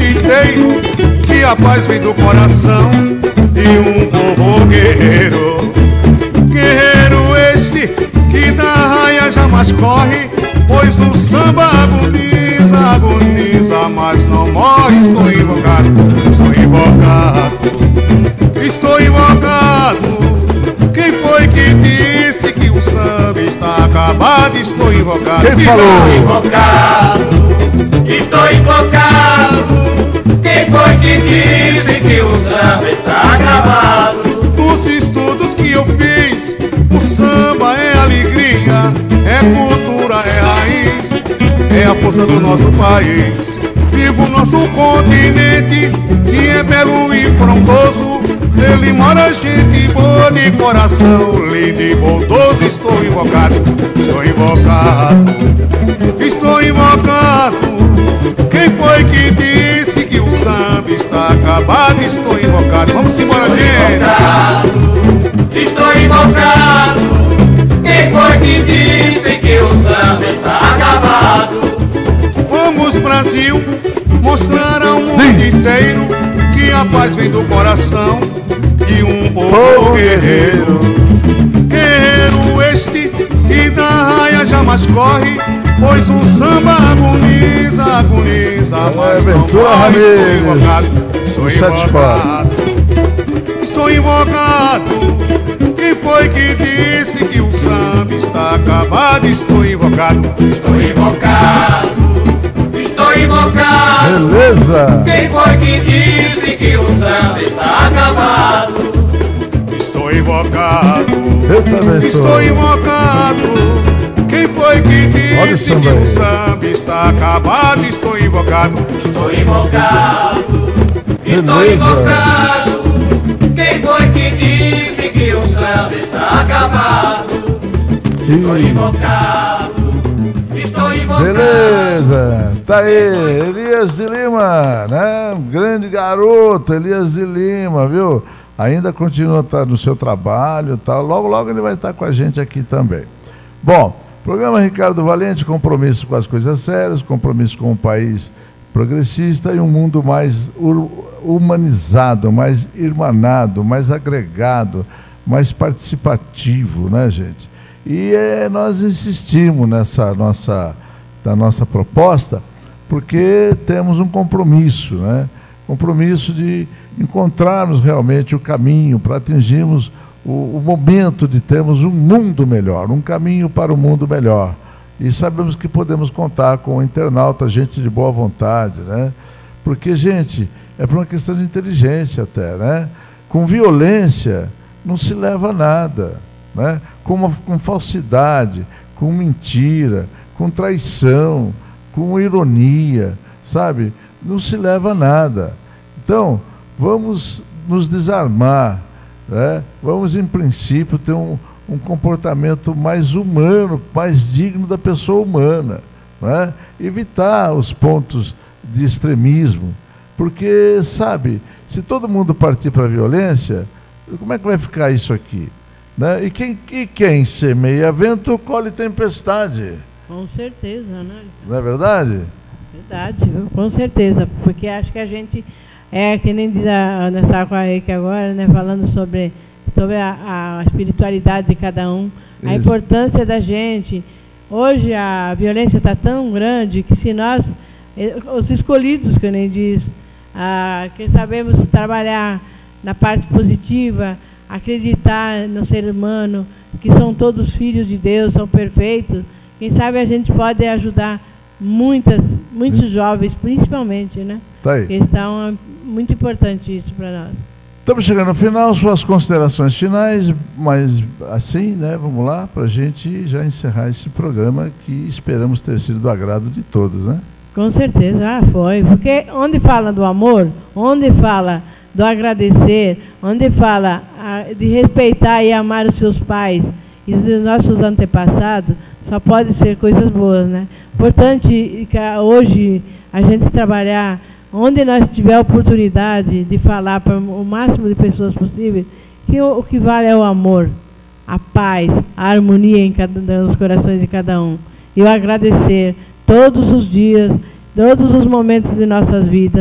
inteiro, que a paz vem do coração de um povo guerreiro. Guerreiro este que da raia jamais corre, pois o samba agoniza, agoniza, mas não morre. Estou invocado, estou invocado, estou invocado. Quem foi que disse que o samba está acabado? Estou invocado. Quem falou? Estou invocado, estou invocado. Quem foi que disse que o samba está acabado? Dos estudos que eu fiz, o samba é alegria, é cultura, é raiz, é a força do nosso país. Viva o nosso continente, que é belo e frondoso. Nele mora gente boa de coração, lindo e bondoso. Estou invocado, estou invocado, estou invocado. Quem foi que disse que o samba está acabado? Estou invocado. Vamos embora, gente. Estou invocado. Quem foi que disse que o samba está acabado? Vamos, Brasil, mostrar ao mundo inteiro que a paz vem do coração de um povo guerreiro. Guerreiro este que da raia jamais corre, pois o samba agoniza, agoniza, mas não morre. Estou invocado, estou invocado. Quem foi que disse que o samba está acabado? Estou invocado, estou invocado, estou invocado. Beleza. Quem foi que disse que o samba está acabado? Estou invocado, Eu também estou invocado. Quem foi que disse que o samba está acabado? Estou invocado, estou invocado, estou invocado. Quem foi que disse que o samba está acabado? Estou invocado, estou invocado. Beleza, tá aí, Elias de Lima, né? Um grande garoto, Elias de Lima, viu? Ainda continua no seu trabalho, tá? Logo, logo ele vai estar com a gente aqui também. Bom, programa Ricardo Valente, compromisso com as coisas sérias, compromisso com um país progressista e um mundo mais humanizado, mais irmanado, mais agregado, mais participativo, né, gente? E nós insistimos nessa nossa proposta, porque temos um compromisso, né? Compromisso de encontrarmos realmente o caminho para atingirmos o momento de termos um mundo melhor, um caminho para o mundo melhor. E sabemos que podemos contar com o internauta, gente de boa vontade, né? Porque, gente, é por uma questão de inteligência até, né? Com violência não se leva a nada, né? Com falsidade, com mentira, com traição, com ironia, sabe? Não se leva a nada. Então, vamos nos desarmar, né? Vamos, em princípio, ter um comportamento mais humano, mais digno da pessoa humana, né? Evitar os pontos de extremismo, porque, sabe, se todo mundo partir para a violência, como é que vai ficar isso aqui? Né? E quem semeia vento, colhe tempestade. Com certeza, né? Não é verdade? Verdade, com certeza, porque acho que a gente, que nem diz a Ana Saquarek agora, né, falando sobre a espiritualidade de cada um, a importância da gente. Hoje a violência está tão grande que se nós, os escolhidos, que nem diz, que sabemos trabalhar na parte positiva, acreditar no ser humano, que são todos filhos de Deus, são perfeitos, quem sabe a gente pode ajudar muitos jovens, principalmente, né? Tá aí. Então, é muito importante isso para nós. Estamos chegando ao final, suas considerações finais, mas assim, né, vamos lá, para a gente já encerrar esse programa que esperamos ter sido do agrado de todos, né? Com certeza, foi, porque onde fala do amor, onde fala do agradecer, onde fala de respeitar e amar os seus pais e os nossos antepassados, só pode ser coisas boas, né? Importante que hoje a gente trabalhar onde nós tiver a oportunidade de falar para o máximo de pessoas possível, que o que vale é o amor, a paz, a harmonia nos corações de cada um. E o agradecer todos os dias, todos os momentos de nossas vidas,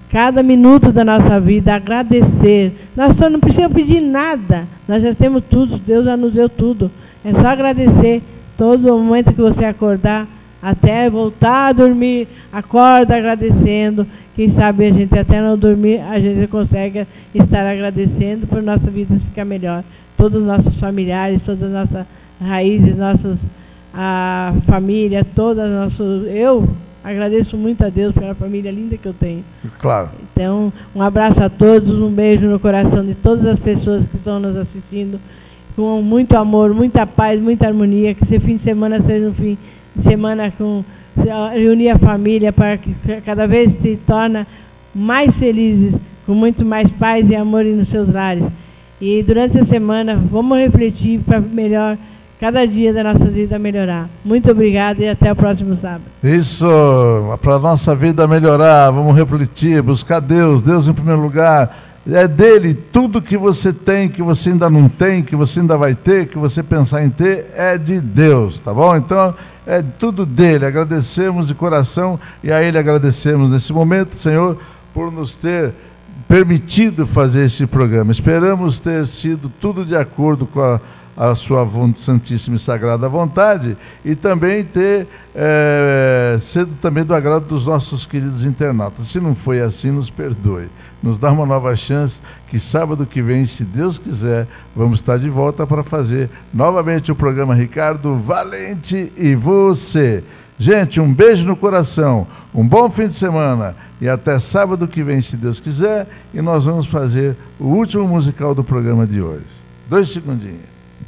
cada minuto da nossa vida, agradecer. Nós só não precisamos pedir nada, nós já temos tudo, Deus já nos deu tudo. É só agradecer todo momento que você acordar, até voltar a dormir, acorda agradecendo. Quem sabe a gente até não dormir, a gente consegue estar agradecendo para a nossa vida ficar melhor. Todos os nossos familiares, todas as nossas raízes, a família, eu agradeço muito a Deus pela família linda que eu tenho. Claro. Então, um abraço a todos, um beijo no coração de todas as pessoas que estão nos assistindo, com muito amor, muita paz, muita harmonia, que esse fim de semana seja um fim de semana com reunir a família para que cada vez se torna mais felizes, com muito mais paz e amor nos seus lares. E durante a semana, vamos refletir para melhor, cada dia da nossa vida melhorar. Muito obrigada e até o próximo sábado. Isso, para a nossa vida melhorar, vamos refletir, buscar Deus em primeiro lugar. É dele, tudo que você tem, que você ainda não tem, que você ainda vai ter, que você pensar em ter, é de Deus, tá bom? Então, é tudo dele. Agradecemos de coração e a ele agradecemos nesse momento, Senhor, por nos ter permitido fazer esse programa. Esperamos ter sido tudo de acordo com a sua santíssima e sagrada vontade e também ter sido também do agrado dos nossos queridos internautas. Se não foi assim, nos perdoe. Nos dá uma nova chance, que sábado que vem, se Deus quiser, vamos estar de volta para fazer novamente o programa Ricardo Valente e Você. Gente, um beijo no coração, um bom fim de semana e até sábado que vem, se Deus quiser, e nós vamos fazer o último musical do programa de hoje. 2 segundinhos.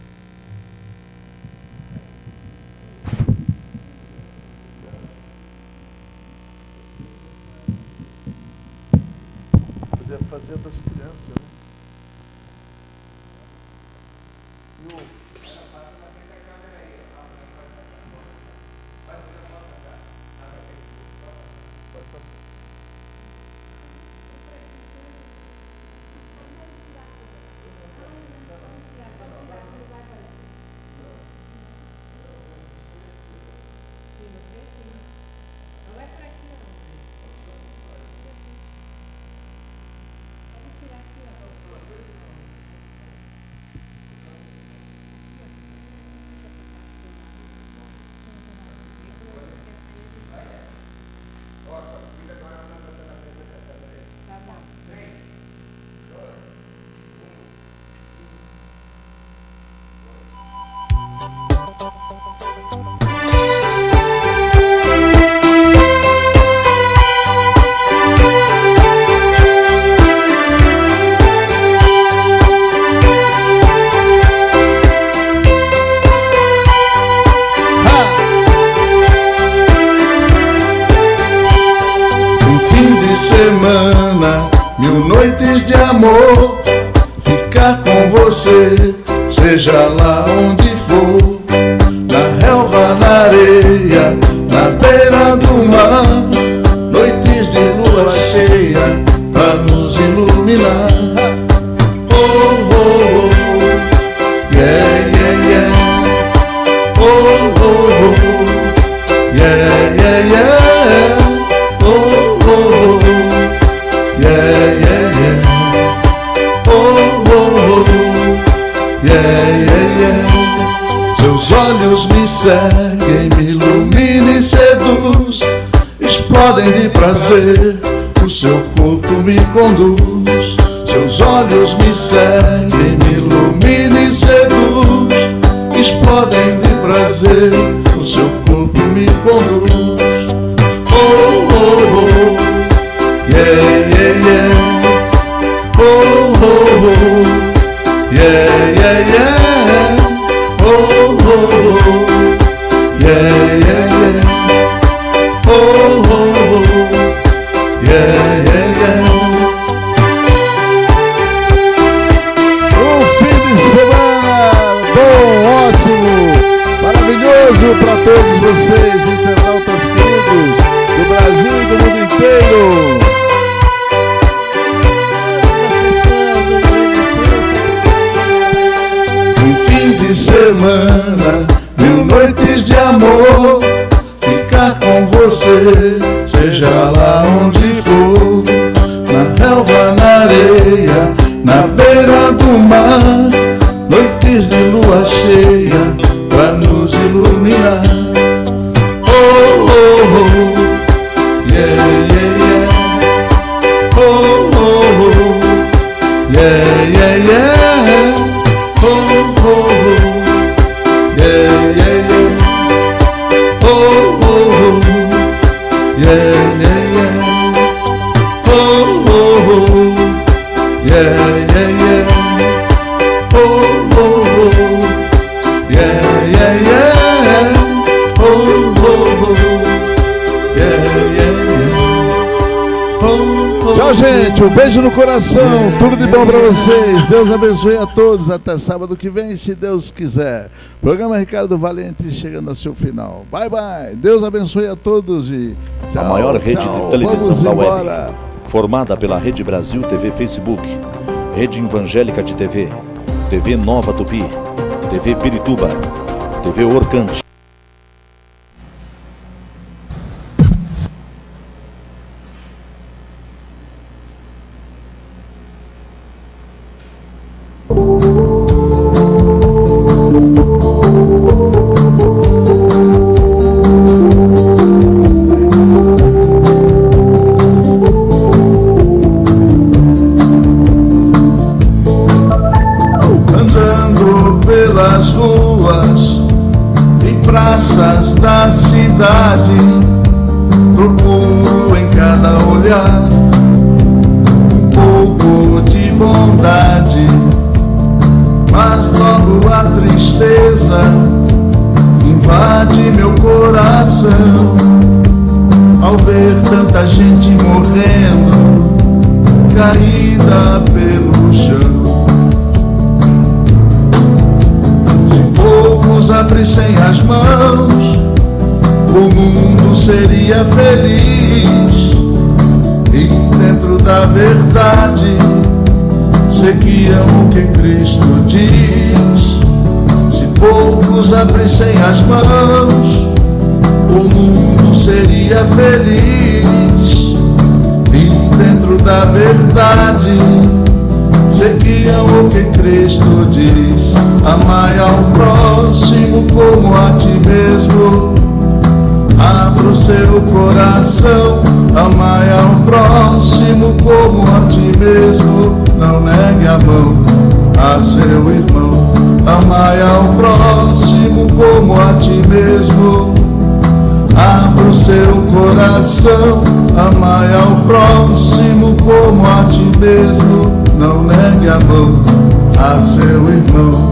Podia fazer das crianças, né? Semana, 1000 noites de amor, ficar com você, seja lá onde for, na relva, na areia, na beira do mar, noites de lua cheia, pra nos iluminar. Oh, oh, oh, yeah, yeah, yeah. Oh, oh, oh, yeah, yeah, yeah. Oh, oh, oh. Yeah, yeah, yeah. Oh, oh, oh. Yeah, yeah, yeah. Seus olhos me seguem, me iluminam e seduz, explodem de prazer, o seu corpo me conduz. Seus olhos me seguem, me iluminam e seduz, explodem de prazer, o seu corpo me conduz. Oh, oh, oh. Yeah, yeah, yeah. Oh, oh, oh. Yeah, yeah, yeah. Oh, oh, oh. Yeah, yeah, yeah. Oh, oh, oh. Yeah, yeah, yeah. Fim de semana bom, ótimo, maravilhoso para todos vocês, internautas queridos do Brasil e do mundo inteiro. De semana, 1000 noites de amor, ficar com você, seja lá onde for, yeah, yeah. Oh, oh, oh. Yeah, yeah, yeah. Oh, oh, oh. Yeah, yeah, yeah. Oh, oh, oh. Yeah, yeah, yeah. Oh, oh, oh. Yeah, yeah, yeah. Oh, oh, oh. Yeah, yeah, yeah. Oh, oh, oh. Yeah, yeah, yeah. Oh, oh. Tchau, gente. Um beijo no coração. Tudo de bom pra vocês. Deus abençoe a todos. Até sábado que vem, se Deus quiser. Programa Ricardo Valente chegando ao seu final. Bye, bye. Deus abençoe a todos e tchau. A maior rede tchau. de televisão Vamos da embora. web. Formada pela Rede Brasil TV Facebook, Rede Evangélica de TV, TV Nova Tupi, TV Pirituba, TV Orcante. Andando pelas ruas e praças da cidade, procuro em cada olhar um pouco de bondade, mas logo a tristeza invade meu coração ao ver tanta gente morrendo, caída pelo chão. Poucos abrissem as mãos, o mundo seria feliz. E dentro da verdade seguiam o que Cristo diz. Se poucos abrissem as mãos, o mundo seria feliz. E dentro da verdade seguiam o que Cristo diz. Amai ao próximo como a ti mesmo. Abra o seu coração. Amai ao próximo como a ti mesmo. Não negue a mão a seu irmão. Amai ao próximo como a ti mesmo. Abra o seu coração. Amai ao próximo como a ti mesmo. Não negue a mão a seu irmão.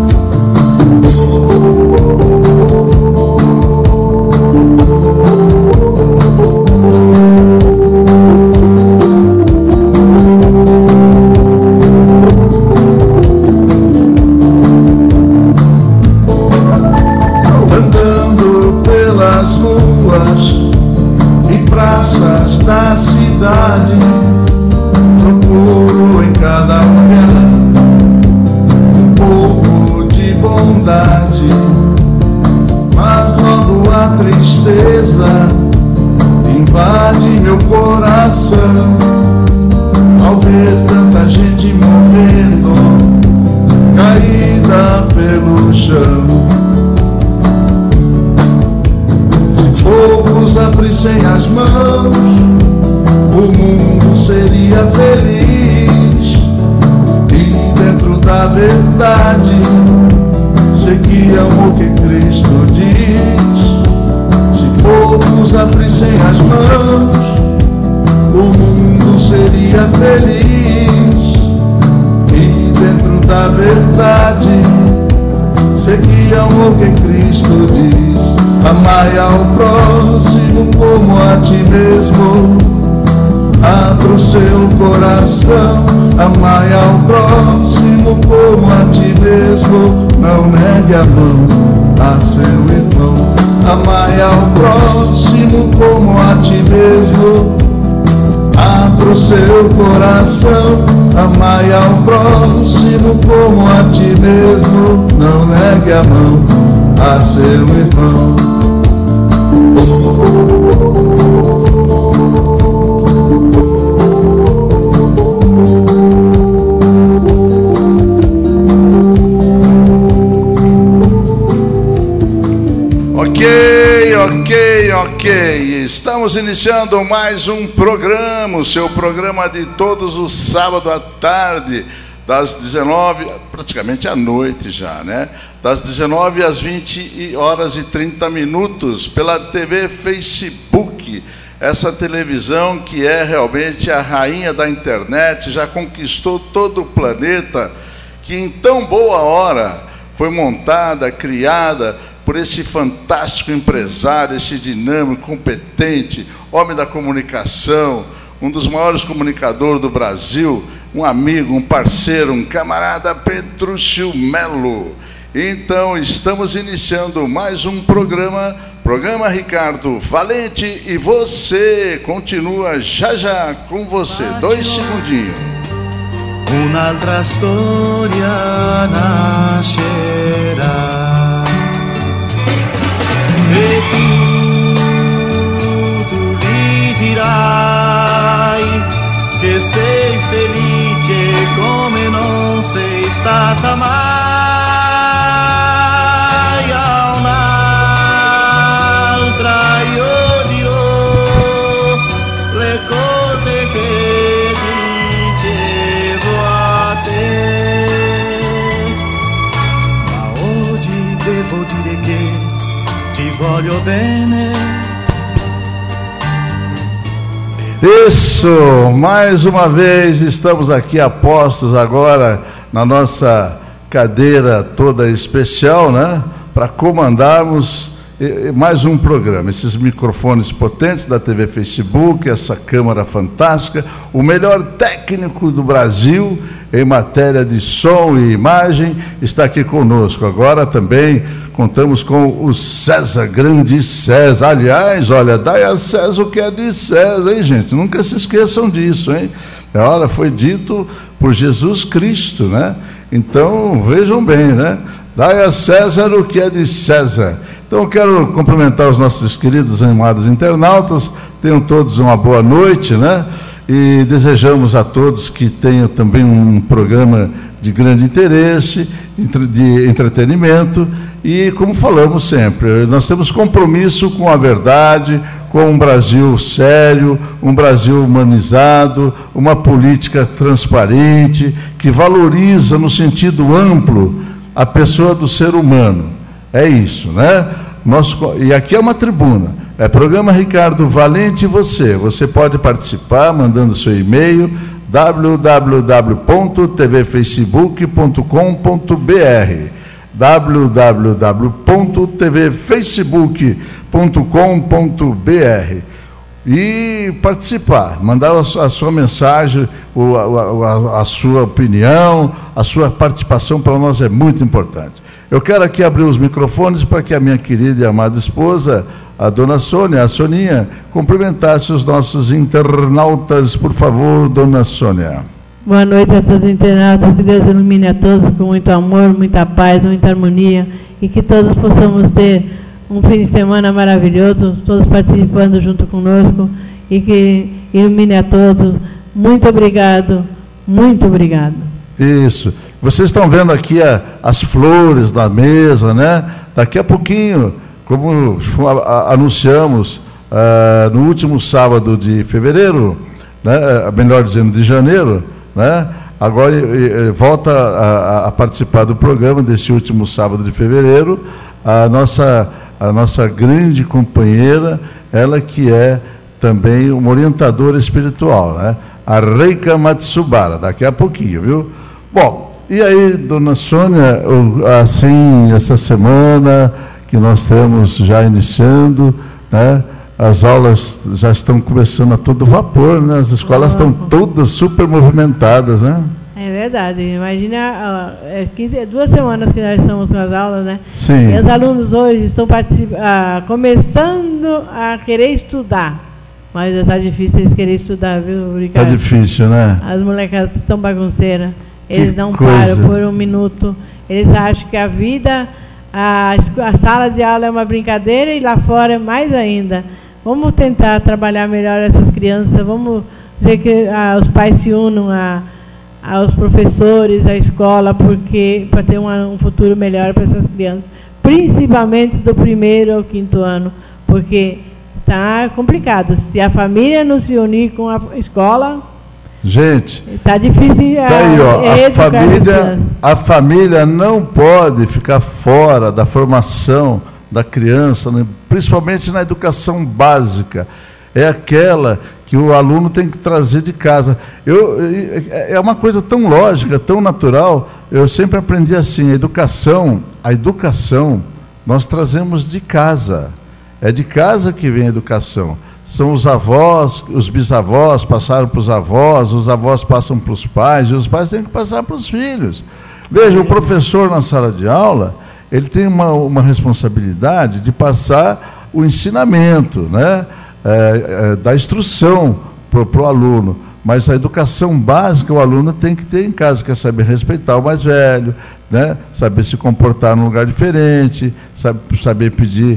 Andando pelas ruas e praças da cidade, procuro em cada olhar um pouco de bondade, mas logo a tristeza invade meu coração ao ver tanta gente morrendo, caída pelo chão. Se poucos abrissem as mãos, o mundo seria feliz. E dentro da verdade seguiam o que Cristo diz. Se poucos abrissem as mãos, o mundo seria feliz. E dentro da verdade seguiam o que Cristo diz. Amai ao próximo como a ti mesmo. Abra o seu coração. Amai ao próximo como a ti mesmo. Não negue a mão a seu irmão. Amai ao próximo como a ti mesmo. Abra o seu coração. Amai ao próximo como a ti mesmo. Não negue a mão a seu irmão. Ok, está estamos iniciando mais um programa, o seu programa de todos os sábados à tarde, das 19, praticamente à noite já, né? Das 19 às 20 horas e 30 minutos, pela TV Facebook. Essa televisão que é realmente a rainha da internet, já conquistou todo o planeta, que em tão boa hora foi montada, criada por esse fantástico empresário, esse dinâmico, competente, homem da comunicação, um dos maiores comunicadores do Brasil, um amigo, um parceiro, um camarada, Petrúcio Melo. Então, estamos iniciando mais um programa Ricardo Valente, e você continua já com você. 2 segundinhos. Un'altra storia nascerà e tu lhe dirai che sei felice come non sei stata mai. A un'altra io dirò le cose che dicevo a te, ma oggi devo dire che ti voglio bene. Isso, mais uma vez estamos aqui apostos agora na nossa cadeira toda especial, né? Para comandarmos mais um programa. Esses microfones potentes da TV Facebook, essa câmera fantástica, o melhor técnico do Brasil em matéria de som e imagem está aqui conosco. Agora também contamos com o César, grande César. Aliás, olha, dai a César o que é de César, hein, gente? Nunca se esqueçam disso, hein? Olha, foi dito por Jesus Cristo, né? Então, vejam bem, né? Dai a César o que é de César. Então, eu quero cumprimentar os nossos queridos e amados internautas. Tenham todos uma boa noite, né? E desejamos a todos que tenham também um programa de grande interesse, de entretenimento. E, como falamos sempre, nós temos compromisso com a verdade, com um Brasil sério, um Brasil humanizado, uma política transparente, que valoriza no sentido amplo a pessoa do ser humano. É isso, né? E aqui é uma tribuna, é programa Ricardo Valente e você. Você pode participar mandando seu e-mail www.tvfacebook.com.br www.tvfacebook.com.br e participar, mandar a sua mensagem, a sua opinião, a sua participação para nós é muito importante. Eu quero aqui abrir os microfones para que a minha querida e amada esposa, a dona Sônia, a Soninha, cumprimentasse os nossos internautas. Por favor, dona Sônia. Boa noite a todos os internautas, que Deus ilumine a todos com muito amor, muita paz, muita harmonia, e que todos possamos ter um fim de semana maravilhoso, todos participando junto conosco, e que ilumine a todos. Muito obrigado, muito obrigado. Isso. Vocês estão vendo aqui as flores da mesa, né? Daqui a pouquinho, como anunciamos no último sábado de fevereiro, né? Melhor dizendo, de janeiro, né? Agora volta a participar do programa desse último sábado de fevereiro, a nossa grande companheira, ela que é também uma orientadora espiritual, né? A Reika Matsubara, daqui a pouquinho, viu? Bom, e aí, dona Sônia, assim, essa semana que nós estamos já iniciando, né? As aulas já estão começando a todo vapor, né? As escolas estão todas super movimentadas, né? É verdade. Imagina, 2 semanas que nós estamos nas aulas, né? Sim. E os alunos hoje estão começando a querer estudar. Mas já está difícil eles quererem estudar, viu, Ricardo? Está difícil, né? As molecadas estão bagunceiras. Eles não coisa. param por um minuto. Eles acham que a vida, a sala de aula é uma brincadeira e lá fora é mais ainda. Vamos tentar trabalhar melhor essas crianças. Vamos ver que os pais se unam aos professores, à escola, porque para ter um futuro melhor para essas crianças. Principalmente do 1º ao 5º ano, porque está complicado. Se a família não se unir com a escola, gente, está difícil. Tá aí, ó, a família não pode ficar fora da formação da criança, né? Principalmente na educação básica. É aquela que o aluno tem que trazer de casa. É uma coisa tão lógica, tão natural. Eu sempre aprendi assim, a educação nós trazemos de casa. É de casa que vem a educação. São os avós, os bisavós passaram para os avós passam para os pais, e os pais têm que passar para os filhos. Veja, o professor na sala de aula, ele tem uma responsabilidade de passar o ensinamento, né? Da instrução para o aluno, mas a educação básica o aluno tem que ter em casa, que é saber respeitar o mais velho, né? Saber se comportar num lugar diferente, saber pedir,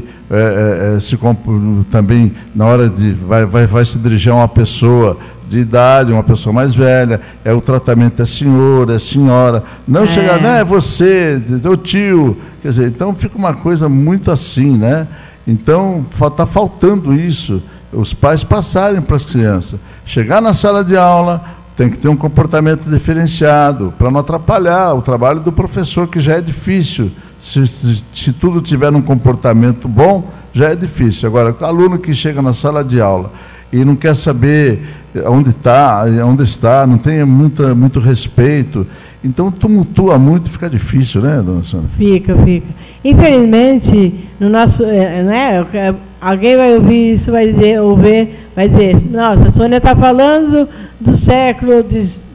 também na hora de vai se dirigir a uma pessoa de idade, uma pessoa mais velha, o tratamento é senhor, é senhora, não chegar, não é você, teu tio, quer dizer, então fica uma coisa muito assim, né? Então está faltando isso, os pais passarem para as crianças, chegar na sala de aula, tem que ter um comportamento diferenciado, para não atrapalhar o trabalho do professor, que já é difícil. Se tudo tiver um comportamento bom, já é difícil. Agora, o aluno que chega na sala de aula e não quer saber onde está, não tem muito respeito, então tumultua muito, fica difícil, né, dona Sônia? Fica. Infelizmente, no nosso, né, alguém vai ouvir isso, vai dizer, nossa, a Sônia está falando do século XIX.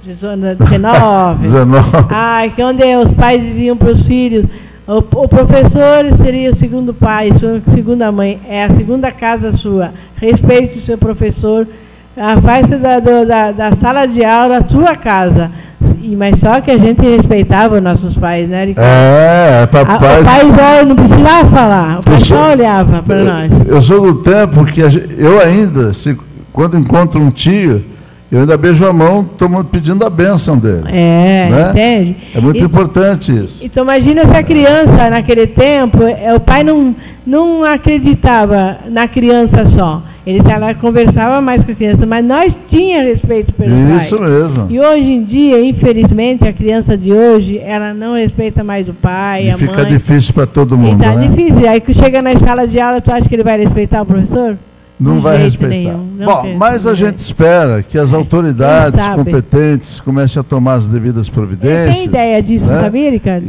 Que onde os pais diziam para os filhos, o professor seria o segundo pai, a segunda mãe, é a segunda casa sua. Respeite o seu professor, faça da sala de aula a sua casa. Mas só que a gente respeitava os nossos pais, né, Ricardo? Papai... O pai já não precisava falar, o pai só olhava para nós. Eu sou do tempo que eu ainda, quando encontro um tio, eu ainda beijo a mão, pedindo a bênção dele. Né? Entende? É muito importante isso. Então, imagina se a criança, naquele tempo, o pai não acreditava na criança só. Ele conversava mais com a criança, mas nós tínhamos respeito pelo pai. Isso mesmo. E hoje em dia, infelizmente, a criança de hoje, ela não respeita mais o pai, a mãe. Fica difícil para todo mundo, né? Difícil. Aí que chega na sala de aula, tu acha que ele vai respeitar o professor? Não vai respeitar. Bom, mas a gente espera que as autoridades competentes comecem a tomar as devidas providências. Tem ideia disso, né? Sabia, Ricardo?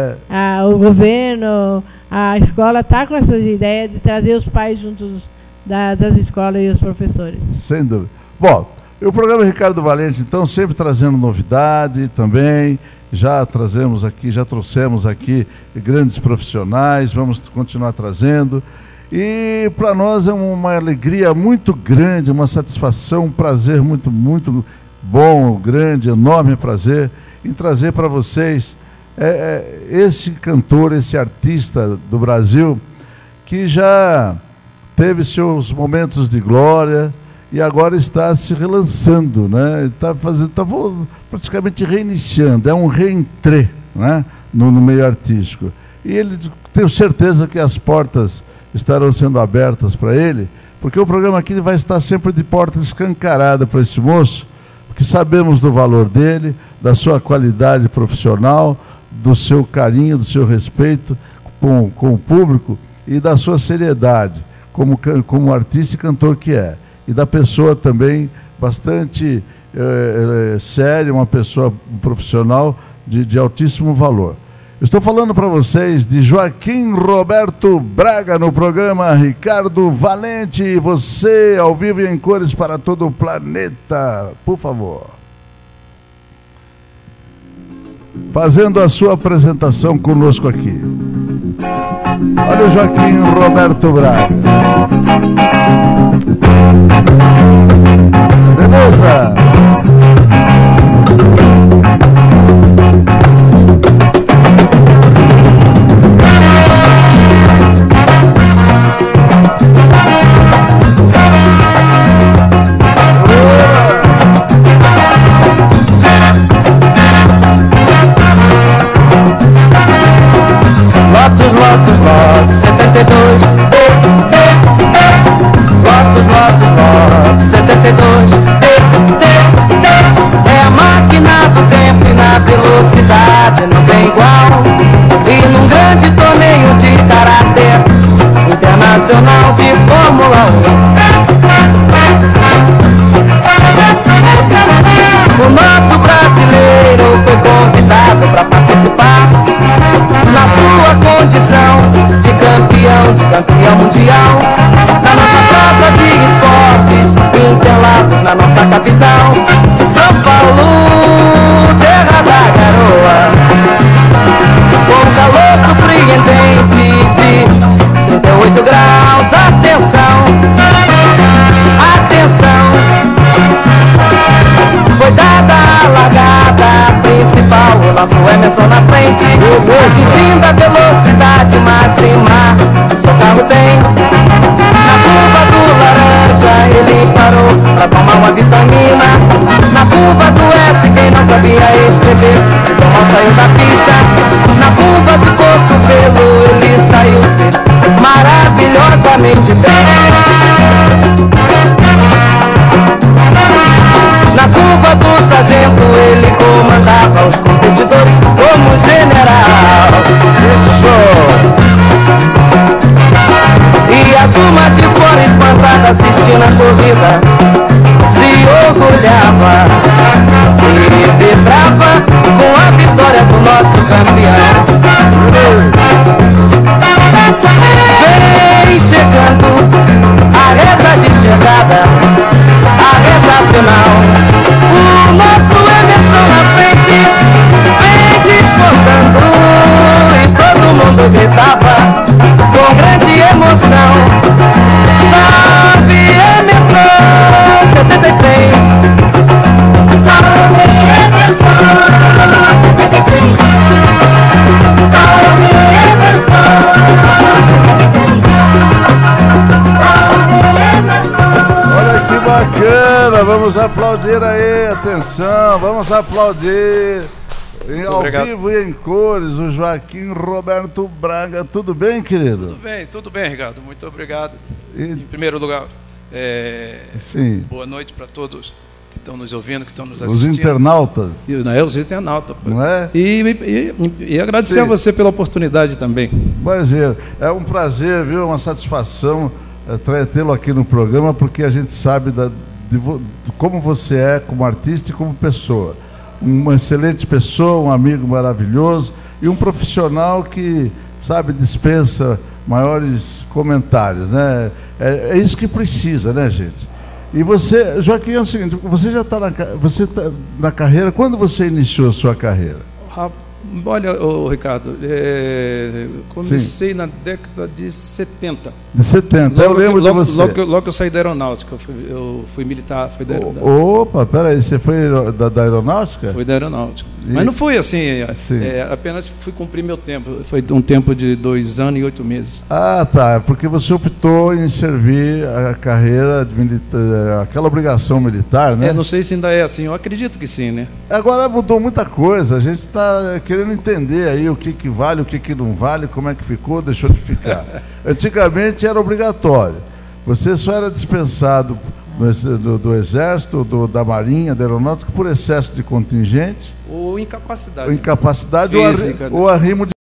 O governo, a escola está com essa ideia de trazer os pais juntos das escolas e os professores. Sem dúvida. Bom, o programa Ricardo Valente, então, sempre trazendo novidade também. Já trouxemos aqui grandes profissionais, vamos continuar trazendo. E para nós é uma alegria muito grande, uma satisfação, um prazer muito, muito bom, grande, enorme prazer em trazer para vocês esse cantor, esse artista do Brasil, que já teve seus momentos de glória e agora está se relançando, né? Está praticamente reiniciando, é um reentrê, né? no meio artístico. E ele, tenho certeza que as portas estarão sendo abertas para ele, porque o programa aqui vai estar sempre de porta escancarada para esse moço, porque sabemos do valor dele, da sua qualidade profissional, do seu carinho, do seu respeito com o público e da sua seriedade como artista e cantor que é, e da pessoa também bastante séria, uma pessoa profissional de altíssimo valor. Estou falando para vocês de Joaquim Roberto Braga no programa Ricardo Valente. Você ao vivo e em cores para todo o planeta, por favor. Fazendo a sua apresentação conosco aqui. Olha o Joaquim Roberto Braga. Beleza? Lotus, 72. Lotus, frente, atingindo a velocidade máxima que seu carro tem. Na curva do laranja ele parou pra tomar uma vitamina. Na curva do S quem não sabia escrever se mal saiu da pista. Na curva do cotovelo ele saiu-se maravilhosamente bem. Na curva do sargento ele comandava os competidores como general. Isso! E a turma de fora espantada assistindo a corrida se orgulhava e vibrava com a vitória do nosso campeão. Vem chegando a reta de chegada, a reta final. O nosso Emerson na frente vem despontando e todo mundo gritava com grande emoção. Salve Emerson 73. Salve Emerson 73. Salve Emerson 73. Olha que bacana, vamos aplaudir aí, atenção, vamos aplaudir. Ao vivo e em cores, o Joaquim Roberto Braga. Tudo bem, querido? Tudo bem, Ricardo. Muito obrigado. Em primeiro lugar, sim. Boa noite para todos que estão nos ouvindo, que estão nos assistindo. Os internautas. Os internautas. Não é? E agradecer a você pela oportunidade também. Imagina, é um prazer, viu? Uma satisfação tê-lo aqui no programa, porque a gente sabe de como você é como artista e como pessoa. Uma excelente pessoa, um amigo maravilhoso e um profissional que, sabe, dispensa maiores comentários, né? É isso que precisa, né, gente? E você, Joaquim, é o seguinte, você já está na carreira, quando você iniciou a sua carreira? Olha, Ricardo, comecei na década de 70. De 70, eu lembro de você. Logo que eu saí da aeronáutica, eu fui militar, fui da aeronáutica. Opa, peraí, você foi da aeronáutica? Fui da aeronáutica. Mas não fui assim, apenas fui cumprir meu tempo. Foi um tempo de 2 anos e 8 meses. Ah, tá, porque você optou em servir a carreira militar, aquela obrigação militar, né? Não sei se ainda é assim, eu acredito que sim, né? Agora mudou muita coisa, a gente está querendo entender aí o que vale, o que não vale, como é que ficou, deixou de ficar. Antigamente era obrigatório, você só era dispensado do Exército, da Marinha, da Aeronáutica, por excesso de contingente. Ou incapacidade. Ou incapacidade, física, ou arrimo de